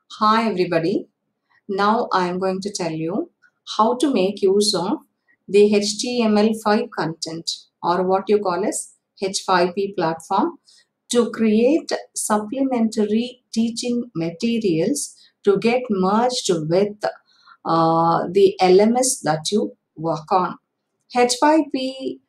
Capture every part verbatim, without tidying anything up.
Hi everybody. Now I am going to tell you how to make use of the H T M L five content or what you call as H five P platform to create supplementary teaching materials to get merged with uh, the L M S that you work on. H five P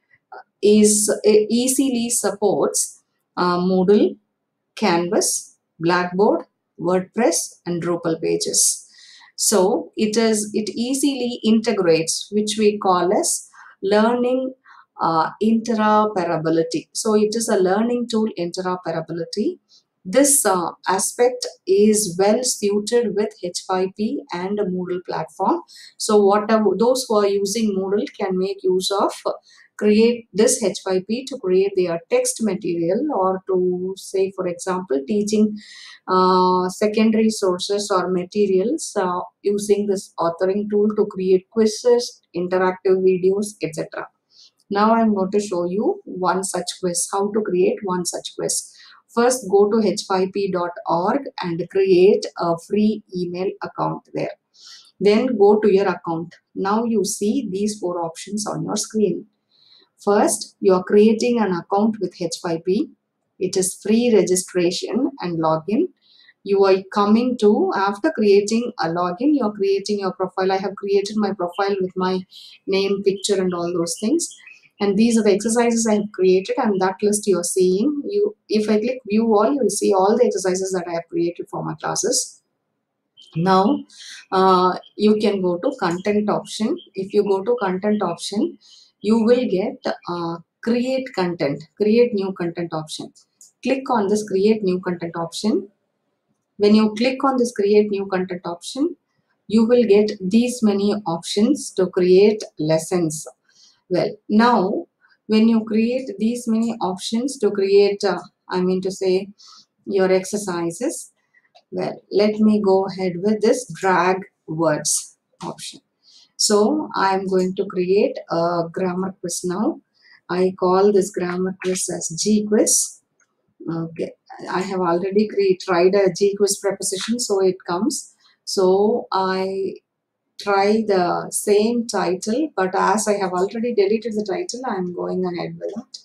is easily supports uh, Moodle, Canvas, Blackboard, WordPress, and Drupal pages. So it is it easily integrates, which we call as learning uh, interoperability. So it is a learning tool interoperability. This uh, aspect is well suited with H five P and a Moodle platform. So whatever those who are using Moodle can make use of create this H five P to create their text material or to say, for example, teaching uh, secondary sources or materials uh, using this authoring tool to create quizzes, interactive videos, et cetera. Now I'm going to show you one such quiz, how to create one such quiz. First, go to h five p dot org and create a free email account there. Then go to your account. Now you see these four options on your screen. First, you are creating an account with H five P. It is free registration and login. You are coming to, after creating a login, you are creating your profile. I have created my profile with my name, picture, and all those things. And these are the exercises I have created, and that list you are seeing. You, if I click view all, you will see all the exercises that I have created for my classes. Now, uh, you can go to content option. If you go to content option, you will get uh, create content, create new content option. Click on this create new content option. When you click on this create new content option, you will get these many options to create lessons. Well, now when you create these many options to create, uh, I mean to say, your exercises, well, let me go ahead with this drag words option. So I am going to create a grammar quiz now. I call this grammar quiz as G quiz. Okay, I have already create, tried a G quiz preposition, so it comes. So I try the same title, but as I have already deleted the title, I am going ahead with it.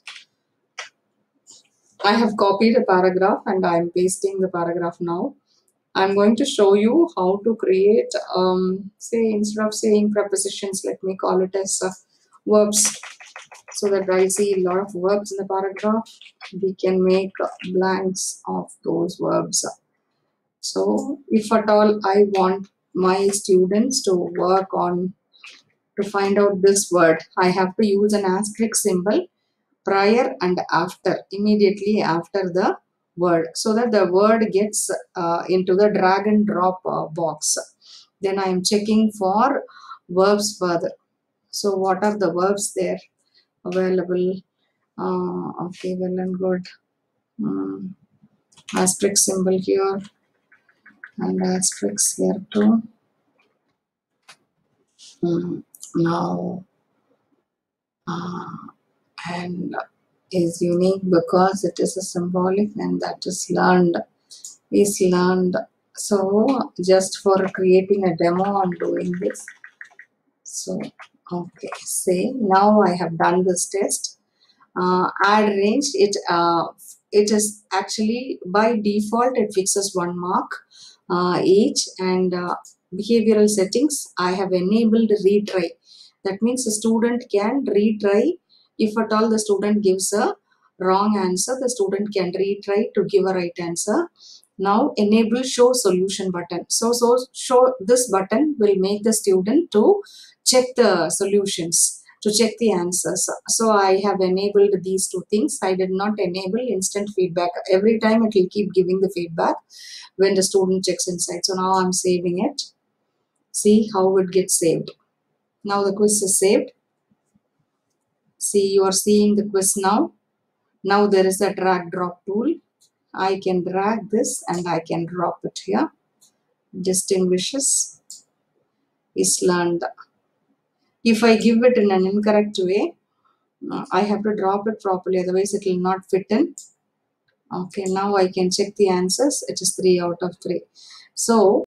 I have copied a paragraph and I am pasting the paragraph now. I'm going to show you how to create, um, say, instead of saying prepositions, let me call it as uh, verbs, so that I see a lot of verbs in the paragraph. We can make blanks of those verbs. So if at all I want my students to work on to find out this word, I have to use an asterisk symbol prior and after, immediately after the word, so that the word gets uh, into the drag and drop uh, box. Then I am checking for verbs further. So what are the verbs there available? Uh, okay, well and good. Um, asterisk symbol here and asterisk here too. Um, now uh, and is unique because it is a symbolic and that is learned is learned. So just for creating a demo, I'm doing this. So okay, say now I have done this test. Uh, add range, it uh, it is actually by default it fixes one mark uh, each, and uh, behavioral settings I have enabled retry. That means the student can retry. If at all the student gives a wrong answer, the student can retry to give a right answer. Now enable show solution button. So, so show this button will make the student to check the solutions, to check the answers. So I have enabled these two things. I did not enable instant feedback. Every time it will keep giving the feedback when the student checks inside. So now I'm saving it. See how it gets saved. Now the quiz is saved. See, you are seeing the quiz now. Now there is a drag drop tool. I can drag this and I can drop it here. Distinguishes is learned. If I give it in an incorrect way, uh, I have to drop it properly, otherwise it will not fit in. Okay, now I can check the answers. It is three out of three. So